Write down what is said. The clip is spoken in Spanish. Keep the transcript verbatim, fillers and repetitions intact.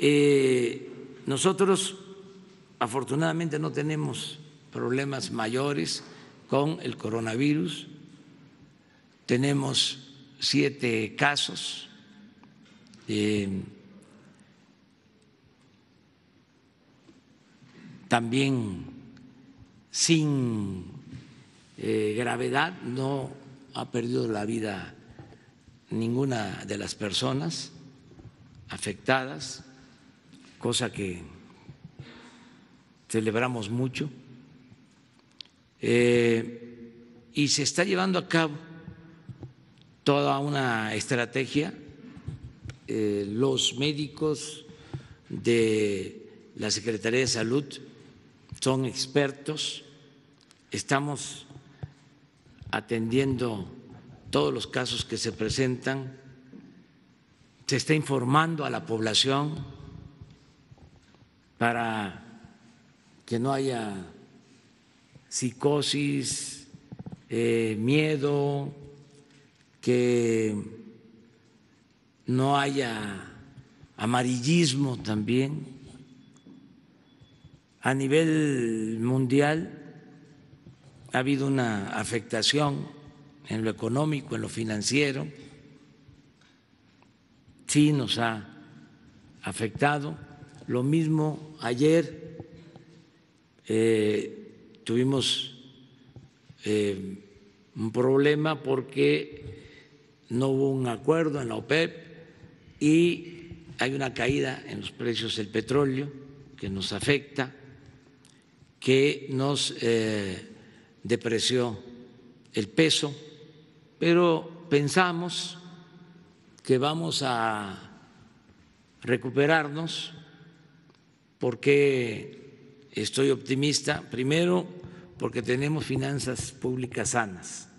Eh, nosotros afortunadamente no tenemos problemas mayores con el coronavirus. Tenemos siete casos. Eh, también sin eh, gravedad, no ha perdido la vida ninguna de las personas afectadas, cosa que celebramos mucho. Eh, y se está llevando a cabo toda una estrategia. Eh, los médicos de la Secretaría de Salud son expertos, estamos atendiendo todos los casos que se presentan, se está informando a la población para que no haya psicosis, eh, miedo, que no haya amarillismo también. A nivel mundial ha habido una afectación en lo económico, en lo financiero, sí nos ha afectado. Lo mismo ayer eh, tuvimos eh, un problema porque no hubo un acuerdo en la OPEP y hay una caída en los precios del petróleo que nos afecta, que nos eh, depreció el peso, pero pensamos que vamos a recuperarnos porque estoy optimista, primero porque tenemos finanzas públicas sanas,